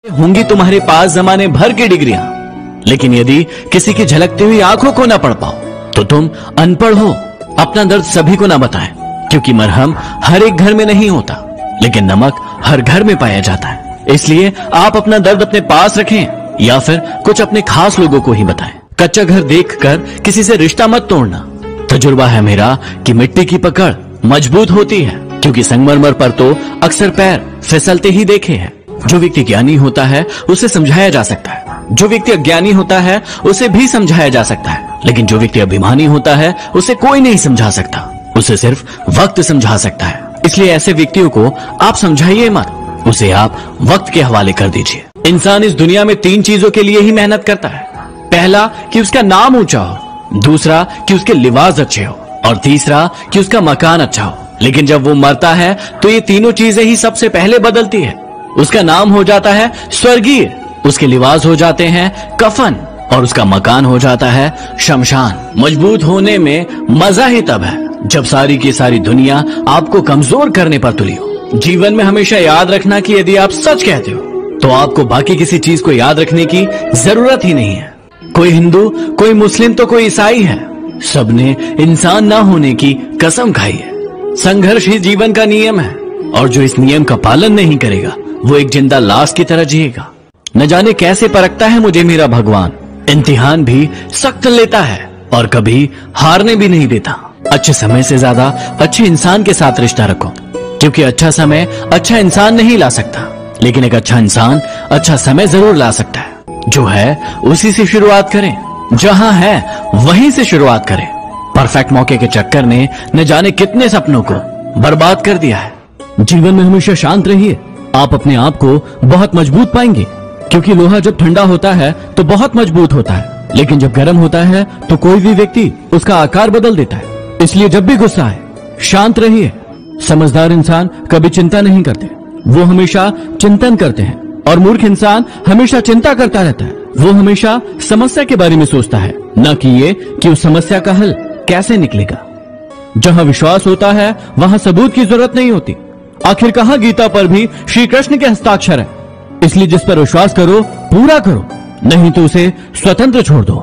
होंगी तुम्हारे पास जमाने भर की डिग्रियां, लेकिन यदि किसी की झलकती हुई आंखों को ना पढ़ पाओ तो तुम अनपढ़ हो। अपना दर्द सभी को ना बताएं, क्योंकि मरहम हर एक घर में नहीं होता, लेकिन नमक हर घर में पाया जाता है। इसलिए आप अपना दर्द अपने पास रखें या फिर कुछ अपने खास लोगों को ही बताएं। कच्चा घर देखकर किसी से रिश्ता मत तोड़ना। तजुर्बा है मेरा कि मिट्टी की पकड़ मजबूत होती है, क्योंकि संगमरमर पर तो अक्सर पैर फिसलते ही देखे हैं। जो व्यक्ति ज्ञानी होता है उसे समझाया जा सकता है, जो व्यक्ति अज्ञानी होता है उसे भी समझाया जा सकता है, लेकिन जो व्यक्ति अभिमानी होता है उसे कोई नहीं समझा सकता, उसे सिर्फ वक्त समझा सकता है। इसलिए ऐसे व्यक्तियों को आप समझाइए मत, उसे आप वक्त के हवाले कर दीजिए। इंसान इस दुनिया में 3 चीजों के लिए ही मेहनत करता है। पहला कि उसका नाम ऊंचा हो, दूसरा कि उसके लिबास अच्छे हो, और तीसरा कि उसका मकान अच्छा हो। लेकिन जब वो मरता है तो ये तीनों चीजें ही सबसे पहले बदलती है। उसका नाम हो जाता है स्वर्गीय, उसके लिबास हो जाते हैं कफन, और उसका मकान हो जाता है शमशान। मजबूत होने में मजा ही तब है जब सारी की सारी दुनिया आपको कमजोर करने पर तुली हो। जीवन में हमेशा याद रखना कि यदि आप सच कहते हो तो आपको बाकी किसी चीज को याद रखने की जरूरत ही नहीं है। कोई हिंदू, कोई मुस्लिम तो कोई ईसाई है, सबने इंसान ना होने की कसम खाई है। संघर्ष ही जीवन का नियम है, और जो इस नियम का पालन नहीं करेगा वो एक जिंदा लाश की तरह जिएगा। न जाने कैसे परखता है मुझे मेरा भगवान। इम्तिहान भी सख्त लेता है और कभी हारने भी नहीं देता। अच्छे समय से ज्यादा अच्छे इंसान के साथ रिश्ता रखो, क्योंकि अच्छा समय अच्छा इंसान नहीं ला सकता, लेकिन एक अच्छा इंसान अच्छा समय जरूर ला सकता है। जो है उसी से शुरुआत करें, जहां है वहीं से शुरुआत करें। परफेक्ट मौके के चक्कर ने न जाने कितने सपनों को बर्बाद कर दिया है। जीवन में हमेशा शांत रहिए, आप अपने आप को बहुत मजबूत पाएंगे, क्योंकि लोहा जब ठंडा होता है तो बहुत मजबूत होता है, लेकिन जब गर्म होता है तो कोई भी व्यक्ति उसका आकार बदल देता है। इसलिए जब भी गुस्सा आए शांत रहिए। समझदार इंसान कभी चिंता नहीं करते, वो हमेशा चिंतन करते हैं, और मूर्ख इंसान हमेशा चिंता करता रहता है। वो हमेशा समस्या के बारे में सोचता है, न कि ये कि उस समस्या का हल कैसे निकलेगा। जहां विश्वास होता है वहां सबूत की जरूरत नहीं होती। आखिर कहां गीता पर भी श्री कृष्ण के हस्ताक्षर है। इसलिए जिस पर विश्वास करो पूरा करो, नहीं तो उसे स्वतंत्र छोड़ दो।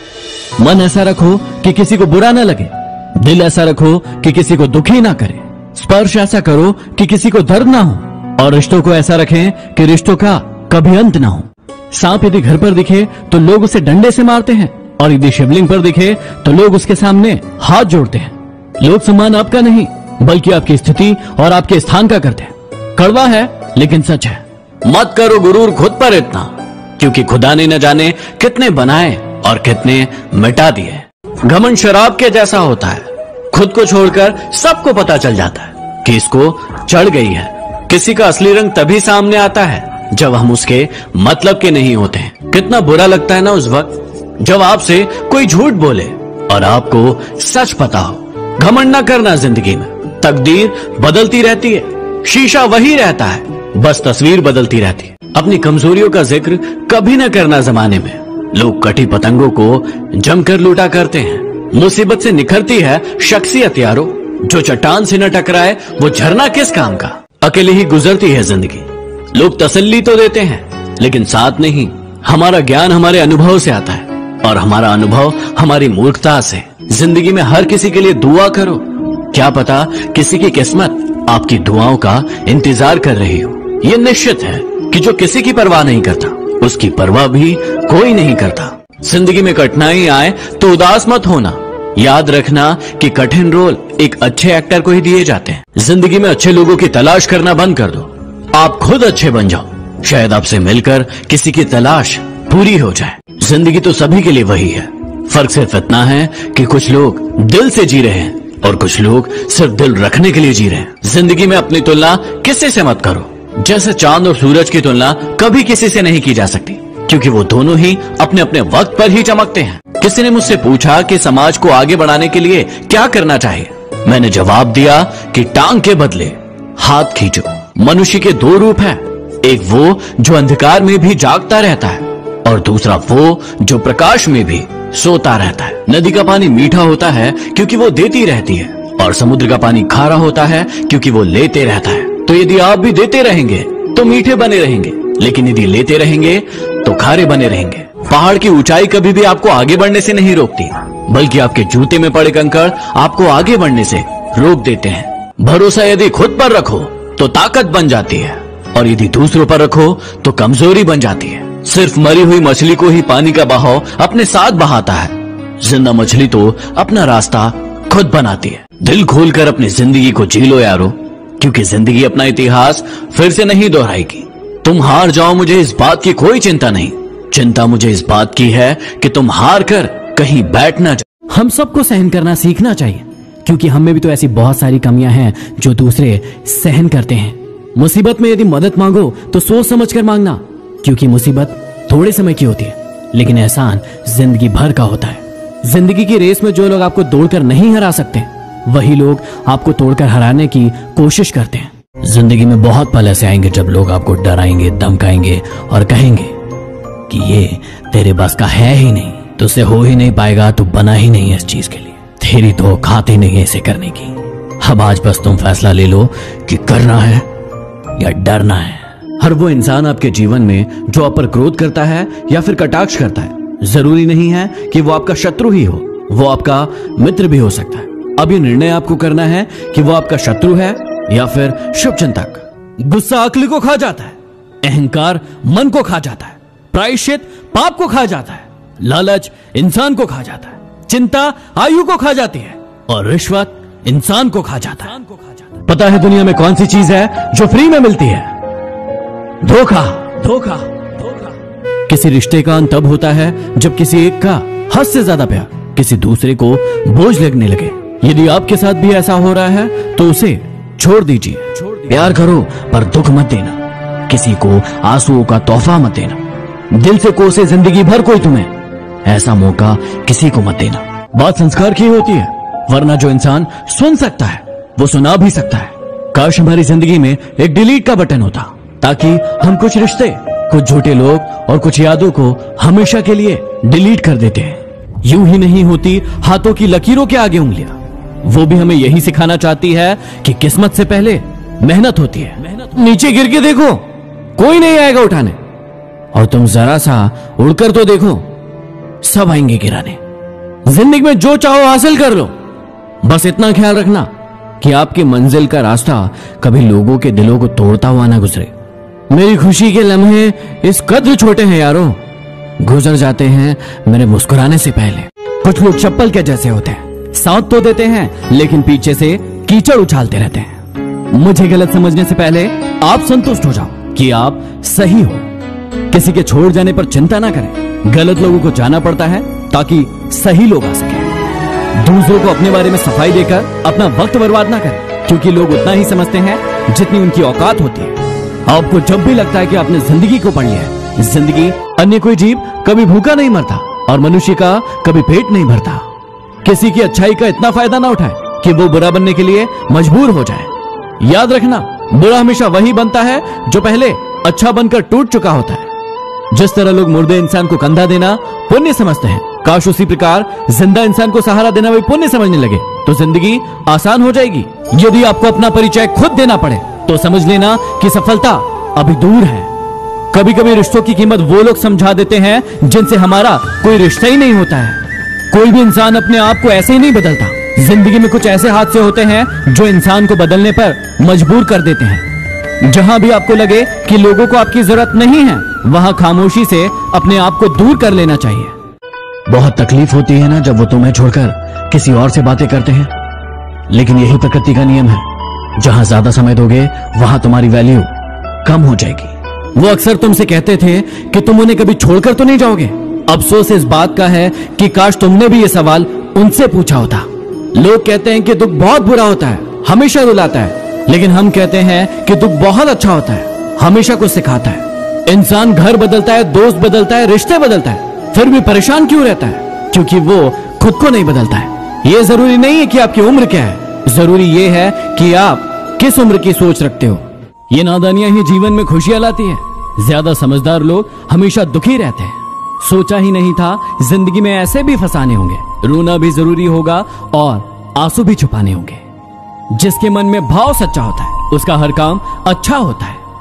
मन ऐसा रखो कि किसी को बुरा ना लगे, दिल ऐसा रखो कि किसी को दुखी ना करे, स्पर्श ऐसा करो कि किसी को दर्द ना हो, और रिश्तों को ऐसा रखें कि रिश्तों का कभी अंत ना हो। सांप यदि घर पर दिखे तो लोग उसे डंडे से मारते हैं, और यदि शिवलिंग पर दिखे तो लोग उसके सामने हाथ जोड़ते हैं। लोग सम्मान आपका नहीं बल्कि आपकी स्थिति और आपके स्थान का करते हैं। कड़वा है लेकिन सच है। मत करो गुरूर खुद पर इतना, क्योंकि खुदा ने न जाने कितने बनाए और कितने मिटा दिए। घमंड शराब के जैसा होता है, खुद को छोड़कर सबको पता चल जाता है कि इसको चढ़ गई है। किसी का असली रंग तभी सामने आता है जब हम उसके मतलब के नहीं होते हैं। कितना बुरा लगता है ना उस वक्त जब आपसे कोई झूठ बोले और आपको सच पता हो। घमंड ना करना जिंदगी में, तकदीर बदलती रहती है, शीशा वही रहता है, बस तस्वीर बदलती रहती है। अपनी कमजोरियों का जिक्र कभी न करना। जमाने में लोग कटी पतंगों को जमकर लूटा करते हैं। मुसीबत से निखरती है शख्सियत यारो, जो चट्टान से न टकराए वो झरना किस काम का। अकेले ही गुजरती है जिंदगी। लोग तसल्ली तो देते हैं लेकिन साथ नहीं। हमारा ज्ञान हमारे अनुभव से आता है, और हमारा अनुभव हमारी मूर्खता से। जिंदगी में हर किसी के लिए दुआ करो, क्या पता किसी की किस्मत आपकी दुआओं का इंतजार कर रही हो। ये निश्चित है कि जो किसी की परवाह नहीं करता उसकी परवाह भी कोई नहीं करता। जिंदगी में कठिनाई आए तो उदास मत होना। याद रखना कि कठिन रोल एक अच्छे एक्टर को ही दिए जाते हैं। जिंदगी में अच्छे लोगों की तलाश करना बंद कर दो, आप खुद अच्छे बन जाओ। शायद आपसे मिलकर किसी की तलाश पूरी हो जाए। जिंदगी तो सभी के लिए वही है, फर्क सिर्फ इतना है कि कुछ लोग दिल से जी रहे हैं और कुछ लोग सिर्फ दिल रखने के लिए जी रहे हैं। जिंदगी में अपनी तुलना किसी से मत करो। जैसे चांद और सूरज की तुलना कभी किसी से नहीं की जा सकती, क्योंकि वो दोनों ही अपने अपने वक्त पर ही चमकते हैं। किसी ने मुझसे पूछा कि समाज को आगे बढ़ाने के लिए क्या करना चाहिए। मैंने जवाब दिया कि टांग के बदले हाथ खींचो। मनुष्य के 2 रूप हैं, एक वो जो अंधकार में भी जागता रहता है, और दूसरा वो जो प्रकाश में भी सोता रहता है। नदी का पानी मीठा होता है क्योंकि वो देती रहती है, और समुद्र का पानी खारा होता है क्योंकि वो लेते रहता है। तो यदि आप भी देते रहेंगे तो मीठे बने रहेंगे, लेकिन यदि लेते रहेंगे तो खारे बने रहेंगे। पहाड़ की ऊंचाई कभी भी आपको आगे बढ़ने से नहीं रोकती, बल्कि आपके जूते में पड़े कंकड़ आपको आगे बढ़ने से रोक देते हैं। भरोसा यदि खुद पर रखो तो ताकत बन जाती है, और यदि दूसरों पर रखो तो कमजोरी बन जाती है। सिर्फ मरी हुई मछली को ही पानी का बहाव अपने साथ बहाता है, जिंदा मछली तो अपना रास्ता खुद बनाती है। दिल खोलकर अपनी जिंदगी को जी लो यारो, क्योंकि जिंदगी अपना इतिहास फिर से नहीं दोहराएगी। तुम हार जाओ, मुझे इस बात की कोई चिंता नहीं। चिंता मुझे इस बात की है कि तुम हार कर कहीं बैठ ना जाओ। हम सबको सहन करना सीखना चाहिए, क्योंकि हम में भी तो ऐसी बहुत सारी कमियां हैं जो दूसरे सहन करते हैं। मुसीबत में यदि मदद मांगो तो सोच समझ कर मांगना, क्योंकि मुसीबत थोड़े समय की होती है, लेकिन एहसान जिंदगी भर का होता है। जिंदगी की रेस में जो लोग आपको दौड़कर नहीं हरा सकते, वही लोग आपको तोड़कर हराने की कोशिश करते हैं। जिंदगी में बहुत पल ऐसे आएंगे जब लोग आपको डराएंगे, धमकाएंगे और कहेंगे कि ये तेरे बस का है ही नहीं, तुझसे हो ही नहीं पाएगा, तू बना ही नहीं है इस चीज के लिए, तेरी तो औकात ही नहीं है इसे करने की। अब आज बस तुम फैसला ले लो कि करना है या डरना है। हर वो इंसान आपके जीवन में जो आप पर क्रोध करता है या फिर कटाक्ष करता है, जरूरी नहीं है कि वो आपका शत्रु ही हो, वो आपका मित्र भी हो सकता है। अब ये निर्णय आपको करना है कि वो आपका शत्रु है या फिर शुभचिंतक। गुस्सा अक्ल को खा जाता है, अहंकार मन को खा जाता है, प्रायश्चित पाप को खा जाता है, लालच इंसान को खा जाता है, चिंता आयु को खा जाती है, और रिश्वत इंसान को खा जाता है। पता है दुनिया में कौन सी चीज है जो फ्री में मिलती है? धोखा। धोखा। किसी रिश्ते का अंत तब होता है जब किसी एक का हद से ज्यादा प्यार किसी दूसरे को बोझ लगने लगे। यदि आपके साथ भी ऐसा हो रहा है तो उसे छोड़ दीजिए। प्यार करो पर दुख मत देना, किसी को आंसुओं का तोहफा मत देना, दिल से कोसे जिंदगी भर कोई तुम्हें, ऐसा मौका किसी को मत देना। बात संस्कार की होती है, वरना जो इंसान सुन सकता है वो सुना भी सकता है। काश हमारी जिंदगी में एक डिलीट का बटन होता, ताकि हम कुछ रिश्ते, कुछ झूठे लोग और कुछ यादों को हमेशा के लिए डिलीट कर देते हैं। यूं ही नहीं होती हाथों की लकीरों के आगे उंगलियां। वो भी हमें यही सिखाना चाहती है कि किस्मत से पहले मेहनत होती है। नीचे गिर के देखो, कोई नहीं आएगा उठाने, और तुम जरा सा उड़कर तो देखो, सब आएंगे गिराने। जिंदगी में जो चाहो हासिल कर लो, बस इतना ख्याल रखना कि आपकी मंजिल का रास्ता कभी लोगों के दिलों को तोड़ता हुआ ना गुजरे। मेरी खुशी के लम्हे इस कद्र छोटे हैं यारों, गुजर जाते हैं मेरे मुस्कुराने से पहले। कुछ लोग चप्पल के जैसे होते हैं, साथ तो देते हैं लेकिन पीछे से कीचड़ उछालते रहते हैं। मुझे गलत समझने से पहले आप संतुष्ट हो जाओ कि आप सही हो। किसी के छोड़ जाने पर चिंता ना करें, गलत लोगों को जाना पड़ता है ताकि सही लोग आ सके। दूसरों को अपने बारे में सफाई देकर अपना वक्त बर्बाद ना करें, क्योंकि लोग उतना ही समझते हैं जितनी उनकी औकात होती है। आपको जब भी लगता है कि आपने जिंदगी को पढ़ लिया है, जिंदगी अन्य कोई जीव कभी भूखा नहीं मरता और मनुष्य का कभी पेट नहीं भरता। किसी की अच्छाई का इतना फायदा ना उठाए कि वो बुरा बनने के लिए मजबूर हो जाए। याद रखना, बुरा हमेशा वही बनता है जो पहले अच्छा बनकर टूट चुका होता है। जिस तरह लोग मुर्दे इंसान को कंधा देना पुण्य समझते हैं, काश उसी प्रकार जिंदा इंसान को सहारा देना भी पुण्य समझने लगे तो जिंदगी आसान हो जाएगी। यदि आपको अपना परिचय खुद देना पड़े तो समझ लेना कि सफलता अभी दूर है। कभी कभी रिश्तों की कीमत वो लोग समझा देते हैं जिनसे हमारा कोई रिश्ता ही नहीं होता है। कोई भी इंसान अपने आप को ऐसे ही नहीं बदलता। जिंदगी में कुछ ऐसे हादसे होते हैं जो इंसान को बदलने पर मजबूर कर देते हैं। जहां भी आपको लगे कि लोगों को आपकी जरूरत नहीं है, वहां खामोशी से अपने आप को दूर कर लेना चाहिए। बहुत तकलीफ होती है ना जब वो तुम्हें छोड़कर किसी और से बातें करते हैं, लेकिन यही प्रकृति का नियम है। जहां ज्यादा समय दोगे वहां तुम्हारी वैल्यू कम हो जाएगी। वो अक्सर तुमसे कहते थे कि तुम उन्हें कभी छोड़कर तो नहीं जाओगे। अफसोस इस बात का है कि काश तुमने भी ये सवाल उनसे पूछा होता। लोग कहते हैं कि दुख बहुत बुरा होता है, हमेशा रुलाता है, लेकिन हम कहते हैं कि दुख बहुत अच्छा होता है, हमेशा कुछ सिखाता है। इंसान घर बदलता है, दोस्त बदलता है, रिश्ते बदलता है, फिर भी परेशान क्यों रहता है? क्योंकि वो खुद को नहीं बदलता है। ये जरूरी नहीं है कि आपकी उम्र क्या है, जरूरी ये है कि आप किस उम्र की सोच रखते हो। ये नादानियां ही जीवन में खुशियां लाती है। ज्यादा समझदार लोग हमेशा दुखी रहते हैं। सोचा ही नहीं था जिंदगी में ऐसे भी फसाने होंगे, रोना भी जरूरी होगा और आंसू भी छुपाने होंगे। जिसके मन में भाव सच्चा होता है उसका हर काम अच्छा होता है।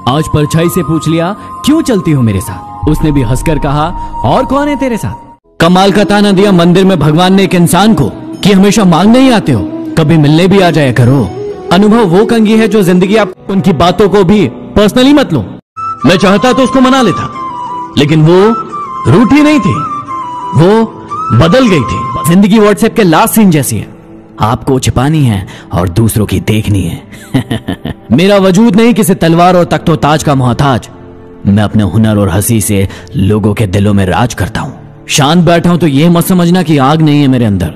आज परछाई से पूछ लिया क्यों चलती हो मेरे साथ। उसने भी हंसकर कहा और कौन है तेरे साथ। कमाल का ताना दिया मंदिर में भगवान ने एक इंसान को कि हमेशा मांगने ही आते हो, कभी मिलने भी आ जाया करो। अनुभव वो कंघी है जो जिंदगी आप उनकी बातों को भी पर्सनली मत लो। मैं चाहता तो उसको मना लेता, लेकिन वो रूठी नहीं थी, वो बदल गई थी। जिंदगी व्हाट्सएप के लास्ट सीन जैसी है, आपको छिपानी है और दूसरों की देखनी है। मेरा वजूद नहीं किसी तलवार और तख्तो ताज का मोहताज। मैं अपने हुनर और हंसी से लोगों के दिलों में राज करता हूं। शांत बैठा हूं तो यह मत समझना कि आग नहीं है मेरे अंदर।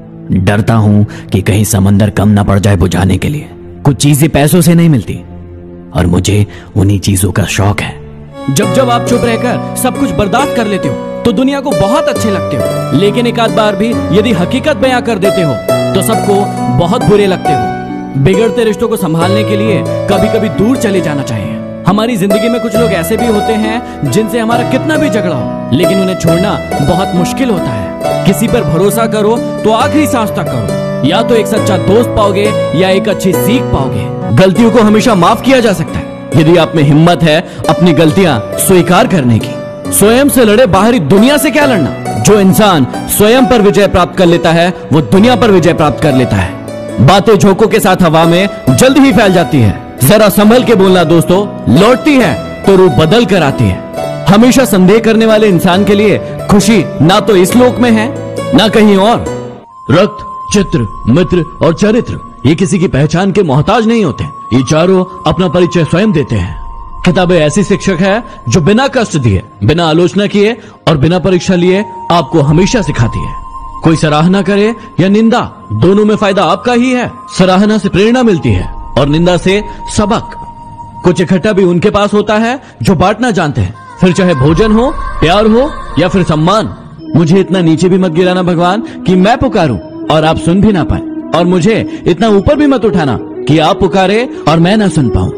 डरता हूं कि कहीं समंदर कम ना पड़ जाए बुझाने के लिए। कुछ चीजें पैसों से नहीं मिलती और मुझे उन्हीं चीजों का शौक है। जब जब आप चुप रहकर सब कुछ बर्दाश्त कर लेते हो तो दुनिया को बहुत अच्छे लगते हो, लेकिन एक आध बार भी यदि हकीकत बयां कर देते हो तो सबको बहुत बुरे लगते हो। बिगड़ते रिश्तों को संभालने के लिए कभी कभी दूर चले जाना चाहिए। हमारी जिंदगी में कुछ लोग ऐसे भी होते हैं जिनसे हमारा कितना भी झगड़ा हो, लेकिन उन्हें छोड़ना बहुत मुश्किल होता है। किसी पर भरोसा करो तो आखिरी सांस तक करो, या तो एक सच्चा दोस्त पाओगे या एक अच्छी सीख पाओगे। गलतियों को हमेशा माफ किया जा सकता है यदि आप में हिम्मत है अपनी गलतियां स्वीकार करने की। स्वयं से लड़े, बाहरी दुनिया से क्या लड़ना। जो इंसान स्वयं पर विजय प्राप्त कर लेता है वो दुनिया पर विजय प्राप्त कर लेता है। बातें झोंकों के साथ हवा में जल्द ही फैल जाती है। जरा संभल के बोलना दोस्तों, लौटती है तो रूप बदल कर आती है। हमेशा संदेह करने वाले इंसान के लिए खुशी ना तो इस लोक में है ना कहीं और। रक्त, चित्र, मित्र और चरित्र ये किसी की पहचान के मोहताज नहीं होते। ये चारों अपना परिचय स्वयं देते हैं। किताबें ऐसी शिक्षक है जो बिना कष्ट दिए, बिना आलोचना किए और बिना परीक्षा लिए आपको हमेशा सिखाती है। कोई सराहना करे या निंदा, दोनों में फायदा आपका ही है। सराहना से प्रेरणा मिलती है और निंदा से सबक। कुछ इकट्ठा भी उनके पास होता है जो बांटना जानते हैं, फिर चाहे भोजन हो, प्यार हो या फिर सम्मान। मुझे इतना नीचे भी मत गिराना भगवान कि मैं पुकारूं और आप सुन भी ना पाए, और मुझे इतना ऊपर भी मत उठाना कि आप पुकारे और मैं ना सुन पाऊं।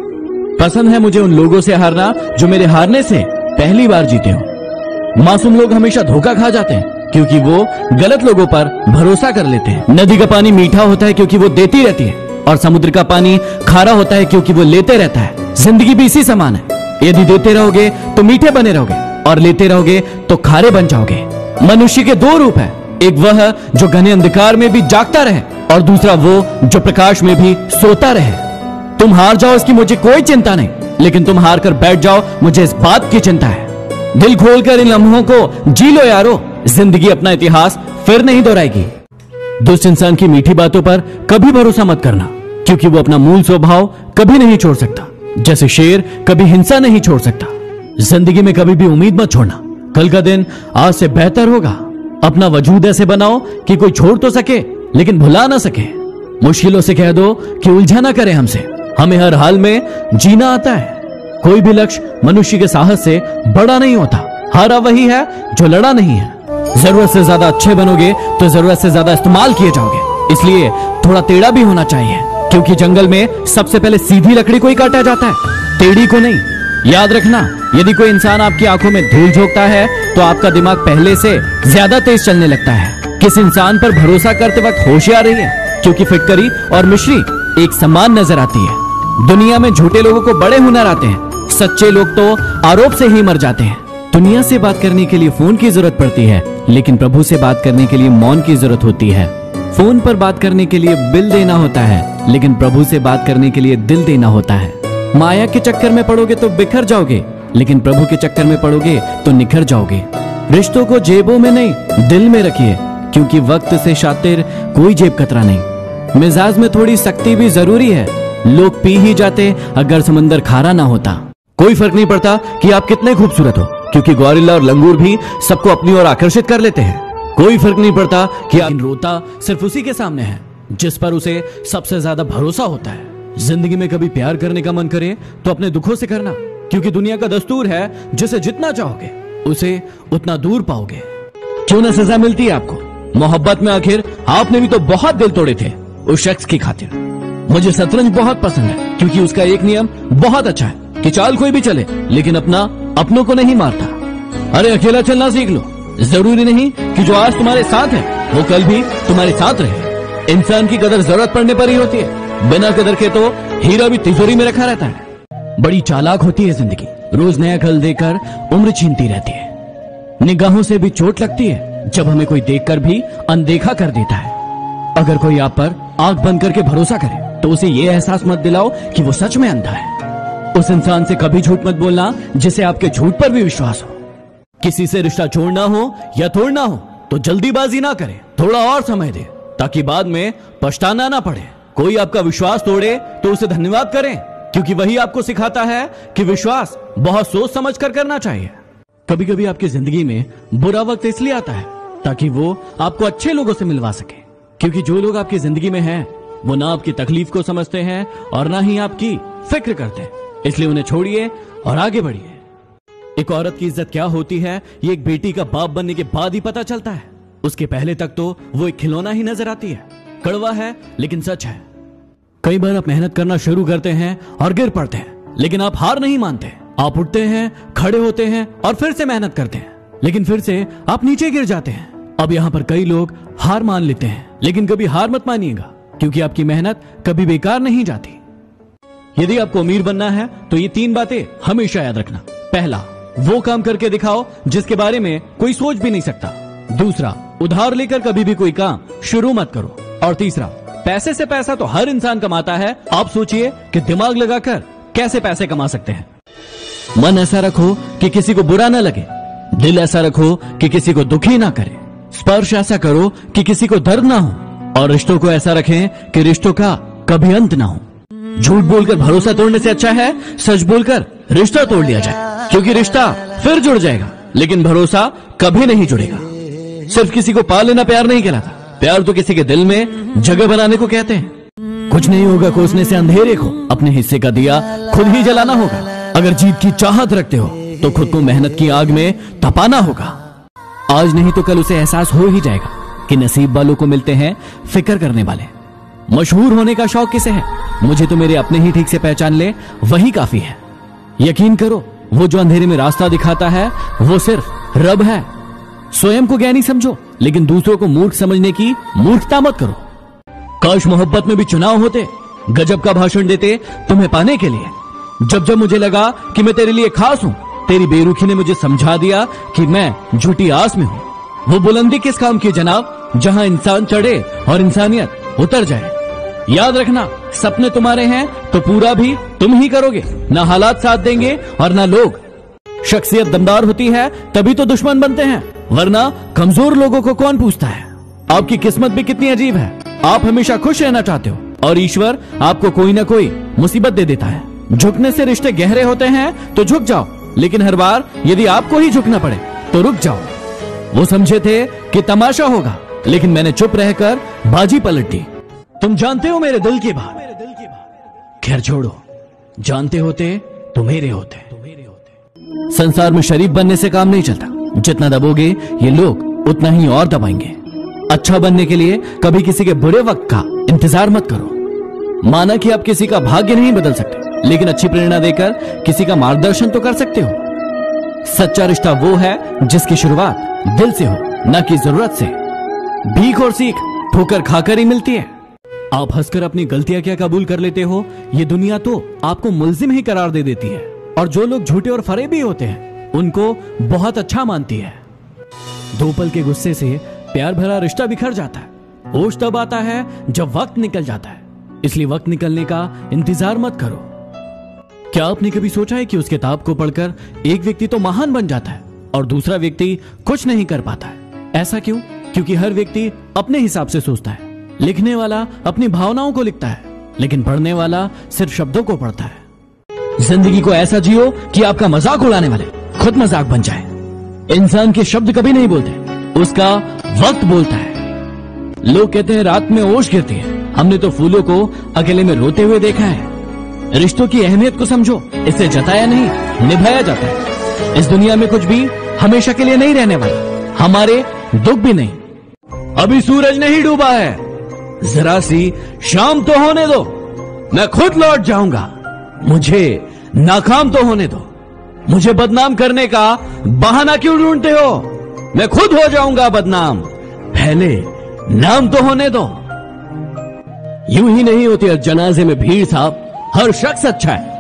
पसंद है मुझे उन लोगों से हारना जो मेरे हारने से पहली बार जीते हो। मासूम लोग हमेशा धोखा खा जाते हैं क्योंकि वो गलत लोगों पर भरोसा कर लेते हैं। नदी का पानी मीठा होता है क्योंकि वो देती रहती है, और समुद्र का पानी खारा होता है क्योंकि वो लेते रहता है। जिंदगी भी इसी समान है। यदि देते रहोगे तो मीठे बने रहोगे और लेते रहोगे तो खारे बन जाओगे। मनुष्य के दो रूप है, एक वह जो घने अंधकार में भी जागता रहे और दूसरा वो जो प्रकाश में भी सोता रहे। तुम हार जाओ इसकी मुझे कोई चिंता नहीं, लेकिन तुम हार कर बैठ जाओ मुझे इस बात की चिंता है। दिल खोलकर इन लम्हों को जी लो यारो, जिंदगी अपना इतिहास फिर नहीं दोहराएगी। दुष्ट इंसान की मीठी बातों पर कभी भरोसा मत करना क्योंकि वो अपना मूल स्वभाव कभी नहीं छोड़ सकता। जैसे शेर कभी हिंसा नहीं छोड़ सकता। जिंदगी में कभी भी उम्मीद मत छोड़ना, कल का दिन आज से बेहतर होगा। अपना वजूद ऐसे बनाओ कि कोई छोड़ तो सके लेकिन भुला ना सके। मुश्किलों से कह दो कि उलझा ना करे हमसे, हमें हर हाल में जीना आता है। कोई भी लक्ष्य मनुष्य के साहस से बड़ा नहीं होता। हारा वही है जो लड़ा नहीं है। जरूरत से ज्यादा अच्छे बनोगे तो जरूरत से ज्यादा इस्तेमाल किए जाओगे। इसलिए थोड़ा टेढ़ा भी होना चाहिए क्योंकि जंगल में सबसे पहले सीधी लकड़ी को ही काटा जाता है, टेढ़ी को नहीं। याद रखना, यदि कोई इंसान आपकी आंखों में धूल झोंकता है तो आपका दिमाग पहले से ज्यादा तेज चलने लगता है। किस इंसान पर भरोसा करते वक्त होशियार रहिए क्योंकि फिटकरी और मिश्री एक समान नजर आती है। दुनिया में झूठे लोगों को बड़े हुनर आते हैं, सच्चे लोग तो आरोप से ही मर जाते हैं। दुनिया से बात करने के लिए फोन की जरूरत पड़ती है, लेकिन प्रभु से बात करने के लिए मौन की जरूरत होती है। फोन पर बात करने के लिए बिल देना होता है, लेकिन प्रभु से बात करने के लिए दिल देना होता है। माया के चक्कर में पड़ोगे तो बिखर जाओगे, लेकिन प्रभु के चक्कर में पड़ोगे तो निखर जाओगे। रिश्तों को जेबों में नहीं दिल में रखिए क्योंकि वक्त से शातिर कोई जेब कतरा नहीं। मिजाज में थोड़ी सख्ती भी जरूरी है, लोग पी ही जाते अगर समंदर खारा ना होता। कोई फर्क नहीं पड़ता कि आप कितने खूबसूरत हो क्योंकि गोरिल्ला और लंगूर भी सबको अपनी ओर आकर्षित कर लेते हैं। कोई फर्क नहीं पड़ता कि आप रोता सिर्फ उसी के सामने है जिस पर उसे सबसे ज्यादा भरोसा होता है। जिंदगी में कभी प्यार करने का मन करे तो अपने दुखों से करना क्योंकि दुनिया का दस्तूर है जिसे जितना चाहोगे उसे उतना दूर पाओगे। क्यों ना सजा मिलती है आपको। मोहब्बत में आखिर आपने भी तो बहुत दिल तोड़े थे उस शख्स की खातिर। मुझे शतरंज बहुत पसंद है क्योंकि उसका एक नियम बहुत अच्छा है कि चाल कोई भी चले लेकिन अपनों को नहीं मारता। अरे अकेला चलना सीख लो, जरूरी नहीं कि जो आज तुम्हारे साथ है वो कल भी तुम्हारे साथ रहे। इंसान की कदर जरूरत पड़ने पर ही होती है, बिना कदर के तो हीरा भी तिजोरी में रखा रहता है। बड़ी चालाक होती है जिंदगी, रोज नया कल देकर उम्र छीनती रहती है। निगाहों से भी चोट लगती है जब हमें कोई देखकर भी अनदेखा कर देता है। अगर कोई आप पर आंख बंद करके भरोसा करे तो उसे यह एहसास मत दिलाओ कि वो सच में अंधा है। उस इंसान से कभी झूठ मत बोलना जिसे आपके झूठ पर भी विश्वास हो। किसी से रिश्ता छोड़ना हो या तोड़ना हो तो जल्दीबाजी ना करें, थोड़ा और समय दे ताकि बाद में पछताना ना पड़े। कोई आपका विश्वास तोड़े तो उसे धन्यवाद करें, क्योंकि वही आपको सिखाता है कि विश्वास बहुत सोच समझ कर करना चाहिए। कभी कभी आपकी जिंदगी में बुरा वक्त इसलिए आता है ताकि वो आपको अच्छे लोगों से मिलवा सके, क्योंकि जो लोग आपकी जिंदगी में हैं वो ना आपकी तकलीफ को समझते हैं और ना ही आपकी फिक्र करते हैं। इसलिए उन्हें छोड़िए और आगे बढ़िए। एक औरत की इज्जत क्या होती है ये एक बेटी का बाप बनने के बाद ही पता चलता है। उसके पहले तक तो वो एक खिलौना ही नजर आती है। कड़वा है लेकिन सच है। कई बार आप मेहनत करना शुरू करते हैं और गिर पड़ते हैं, लेकिन आप हार नहीं मानते। आप उठते हैं, खड़े होते हैं और फिर से मेहनत करते हैं, लेकिन फिर से आप नीचे गिर जाते हैं। अब यहाँ पर कई लोग हार मान लेते हैं, लेकिन कभी हार मत मानिएगा, क्योंकि आपकी मेहनत कभी बेकार नहीं जाती। यदि आपको अमीर बनना है तो ये 3 बातें हमेशा याद रखना। पहला, वो काम करके दिखाओ जिसके बारे में कोई सोच भी नहीं सकता। दूसरा, उधार लेकर कभी भी कोई काम शुरू मत करो। और तीसरा, पैसे से पैसा तो हर इंसान कमाता है। आप सोचिए कि दिमाग लगाकर कैसे पैसे कमा सकते हैं। मन ऐसा रखो कि किसी को बुरा ना लगे, दिल ऐसा रखो कि किसी को दुखी ना करे, स्पर्श ऐसा करो कि किसी को दर्द ना हो, और रिश्तों को ऐसा रखें कि रिश्तों का कभी अंत ना हो। झूठ बोलकर भरोसा तोड़ने से अच्छा है सच बोलकर रिश्ता तोड़ लिया जाए, क्योंकि रिश्ता फिर जुड़ जाएगा लेकिन भरोसा कभी नहीं जुड़ेगा। सिर्फ किसी को पा लेना प्यार नहीं कहलाता, प्यार तो किसी के दिल में जगह बनाने को कहते हैं। कुछ नहीं होगा कोसने से अंधेरे को, अपने हिस्से का दिया खुद ही जलाना होगा। अगर जीत की चाहत रखते हो तो खुद को मेहनत की आग में तपाना होगा। आज नहीं तो कल उसे एहसास हो ही जाएगा कि नसीब वालों को मिलते हैं फिक्र करने वाले। मशहूर होने का शौक किसे है? मुझे तो मेरे अपने ही ठीक से पहचान ले वही काफी है। यकीन करो, वो जो अंधेरे में रास्ता दिखाता है वो सिर्फ रब है। स्वयं को ज्ञानी समझो, लेकिन दूसरों को मूर्ख समझने की मूर्खता मत करो। काश मोहब्बत में भी चुनाव होते, गजब का भाषण देते तुम्हें पाने के लिए। जब जब मुझे लगा कि मैं तेरे लिए खास हूं, तेरी बेरुखी ने मुझे समझा दिया कि मैं झूठी आस में हूं। वो बुलंदी किस काम की जनाब, जहां इंसान चढ़े और इंसानियत उतर जाए। याद रखना, सपने तुम्हारे हैं तो पूरा भी तुम ही करोगे, ना हालात साथ देंगे और ना लोग। शख्सियत दमदार होती है तभी तो दुश्मन बनते हैं, वरना कमजोर लोगों को कौन पूछता है। आपकी किस्मत भी कितनी अजीब है। आप हमेशा खुश रहना चाहते हो और ईश्वर आपको कोई ना कोई मुसीबत दे देता है। झुकने से रिश्ते गहरे होते हैं तो झुक जाओ, लेकिन हर बार यदि आपको ही झुकना पड़े तो रुक जाओ। वो समझे थे कि तमाशा होगा, लेकिन मैंने चुप रहकर बाजी पलट दी। तुम जानते हो मेरे दिल की बात, खैर छोड़ो, जानते होते तो मेरे होते। संसार में शरीफ बनने से काम नहीं चलता, जितना दबोगे ये लोग उतना ही और दबाएंगे। अच्छा बनने के लिए कभी किसी के बुरे वक्त का इंतजार मत करो। माना कि आप किसी का भाग्य नहीं बदल सकते, लेकिन अच्छी प्रेरणा देकर किसी का मार्गदर्शन तो कर सकते हो। सच्चा रिश्ता वो है जिसकी शुरुआत दिल से हो, न कि जरूरत से। भीख और सीख ठोकर खाकर ही मिलती है। आप हंसकर अपनी गलतियां क्या कबूल कर लेते हो, ये दुनिया तो आपको मुल्जिम ही करार दे देती है। और जो लोग झूठे और फरेबी होते हैं उनको बहुत अच्छा मानती है। 2 पल के गुस्से से प्यार भरा रिश्ता बिखर जाता है। होश तब आता है जब वक्त निकल जाता है, इसलिए वक्त निकलने का इंतजार मत करो। क्या आपने कभी सोचा है कि उस किताब को पढ़कर एक व्यक्ति तो महान बन जाता है और दूसरा व्यक्ति कुछ नहीं कर पाता है? ऐसा क्यों? क्योंकि हर व्यक्ति अपने हिसाब से सोचता है। लिखने वाला अपनी भावनाओं को लिखता है, लेकिन पढ़ने वाला सिर्फ शब्दों को पढ़ता है। जिंदगी को ऐसा जियो कि आपका मजाक उड़ाने वाले खुद मजाक बन जाए। इंसान के शब्द कभी नहीं बोलते, उसका वक्त बोलता है। लोग कहते हैं रात में ओश गिरती है, हमने तो फूलों को अकेले में रोते हुए देखा है। रिश्तों की अहमियत को समझो, इसे जताया नहीं निभाया जाता है। इस दुनिया में कुछ भी हमेशा के लिए नहीं रहने वाला, हमारे दुख भी नहीं। अभी सूरज नहीं डूबा है, जरा सी शाम तो होने दो, मैं खुद लौट जाऊंगा। मुझे नाकाम तो होने दो, मुझे बदनाम करने का बहाना क्यों ढूंढते हो? मैं खुद हो जाऊंगा बदनाम, पहले नाम तो होने दो। यूं ही नहीं होती जनाजे में भीड़ साहब, हर शख्स अच्छा है,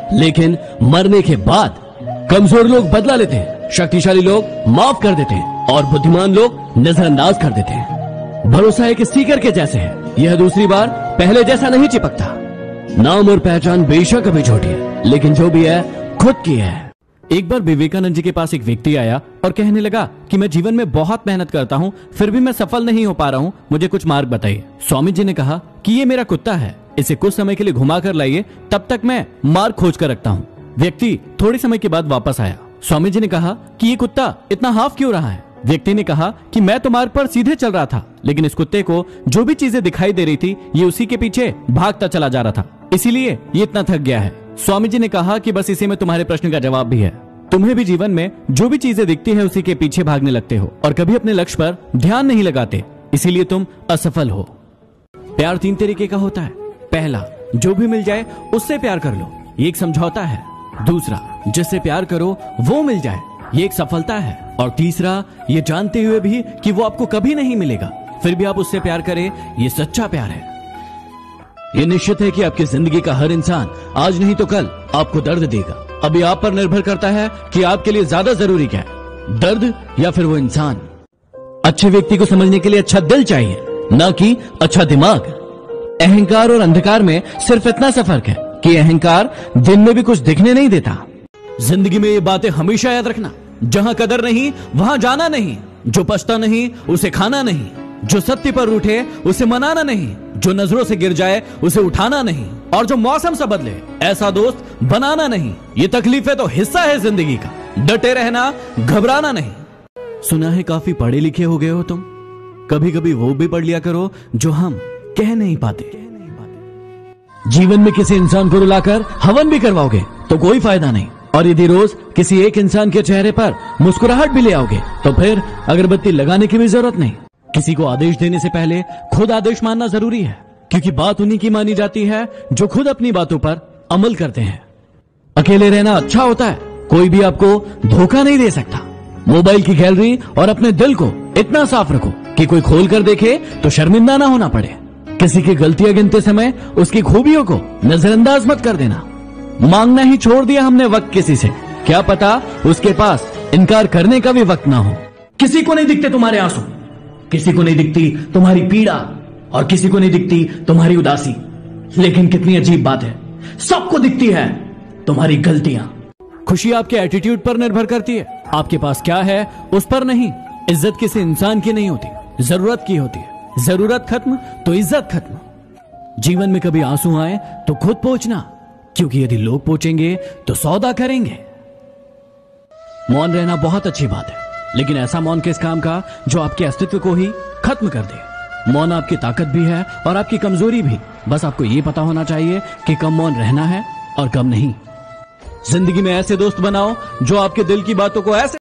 लेकिन मरने के बाद कमजोर लोग बदला लेते हैं, शक्तिशाली लोग माफ कर देते हैं और बुद्धिमान लोग नजरअंदाज कर देते हैं। भरोसा एक स्टिकर के जैसे है, यह दूसरी बार पहले जैसा नहीं चिपकता। नाम और पहचान बेशक अभी छोटी है, लेकिन जो भी है खुद की है। एक बार विवेकानंद जी के पास एक व्यक्ति आया और कहने लगा कि मैं जीवन में बहुत मेहनत करता हूँ, फिर भी मैं सफल नहीं हो पा रहा हूँ, मुझे कुछ मार्ग बताइए। स्वामी जी ने कहा कि ये मेरा कुत्ता है, इसे कुछ समय के लिए घुमा कर लाइए, तब तक मैं मार्ग खोज कर रखता हूँ। व्यक्ति थोड़े समय के बाद वापस आया। स्वामी जी ने कहा कि ये कुत्ता इतना हाफ क्यों रहा है? व्यक्ति ने कहा कि मैं तो मार्ग पर सीधे चल रहा था, लेकिन इस कुत्ते को जो भी चीजें दिखाई दे रही थी ये उसी के पीछे भागता चला जा रहा था, इसीलिए ये इतना थक गया है। स्वामी जी ने कहा कि बस इसी में तुम्हारे प्रश्न का जवाब भी है। तुम्हें भी जीवन में जो भी चीजें दिखती है उसी के पीछे भागने लगते हो और कभी अपने लक्ष्य पर ध्यान नहीं लगाते, इसीलिए तुम असफल हो। प्यार 3 तरीके का होता है। पहला, जो भी मिल जाए उससे प्यार कर लो, ये एक समझौता है। दूसरा, जिससे प्यार करो वो मिल जाए, ये एक सफलता है। और तीसरा, ये जानते हुए भी कि वो आपको कभी नहीं मिलेगा, फिर भी आप उससे प्यार करें, ये सच्चा प्यार है। ये निश्चित है कि आपकी जिंदगी का हर इंसान आज नहीं तो कल आपको दर्द देगा। अभी आप पर निर्भर करता है कि आपके लिए ज्यादा जरूरी क्या है, दर्द या फिर वो इंसान। अच्छे व्यक्ति को समझने के लिए अच्छा दिल चाहिए, ना कि अच्छा दिमाग। अहंकार और अंधकार में सिर्फ इतना सा फर्क है कि अहंकार दिन में भी कुछ दिखने नहीं देता। जिंदगी में ये बातें हमेशा याद रखना, जहां कदर नहीं वहां जाना नहीं, जो पछता नहीं उसे खाना नहीं, जो सत्य पर रूठे उसे मनाना नहीं, जो नजरों से गिर जाए उसे उठाना नहीं, और जो मौसम से बदले ऐसा दोस्त बनाना नहीं। ये तकलीफें तो हिस्सा है जिंदगी का, डटे रहना, घबराना नहीं। सुना है काफी पढ़े लिखे हो गए हो तुम, कभी कभी वो भी पढ़ लिया करो जो हम कह नहीं पाते। जीवन में किसी इंसान को रुलाकर हवन भी करवाओगे तो कोई फायदा नहीं, और यदि रोज किसी एक इंसान के चेहरे पर मुस्कुराहट भी ले आओगे तो फिर अगरबत्ती लगाने की भी जरूरत नहीं। किसी को आदेश देने से पहले खुद आदेश मानना जरूरी है, क्योंकि बात उन्हीं की मानी जाती है जो खुद अपनी बातों पर अमल करते हैं। अकेले रहना अच्छा होता है, कोई भी आपको धोखा नहीं दे सकता। मोबाइल की गैलरी और अपने दिल को इतना साफ रखो कि कोई खोल कर देखे तो शर्मिंदा ना होना पड़े। किसी की गलतियां गिनते समय उसकी खूबियों को नजरअंदाज मत कर देना। मांगना ही छोड़ दिया हमने वक्त किसी से, क्या पता उसके पास इनकार करने का भी वक्त ना हो। किसी को नहीं दिखते तुम्हारे आंसू, किसी को नहीं दिखती तुम्हारी पीड़ा, और किसी को नहीं दिखती तुम्हारी उदासी, लेकिन कितनी अजीब बात है, सबको दिखती है तुम्हारी गलतियां। खुशी आपके एटीट्यूड पर निर्भर करती है, आपके पास क्या है उस पर नहीं। इज्जत किसी इंसान की नहीं होती, जरूरत की होती है। जरूरत खत्म तो इज्जत खत्म। जीवन में कभी आंसू आए तो खुद पोंछना, क्योंकि यदि लोग पोंछेंगे तो सौदा करेंगे। मौन रहना बहुत अच्छी बात है, लेकिन ऐसा मौन किस काम का जो आपके अस्तित्व को ही खत्म कर दे। मौन आपकी ताकत भी है और आपकी कमजोरी भी, बस आपको ये पता होना चाहिए कि कब मौन रहना है और कब नहीं। जिंदगी में ऐसे दोस्त बनाओ जो आपके दिल की बातों को ऐसे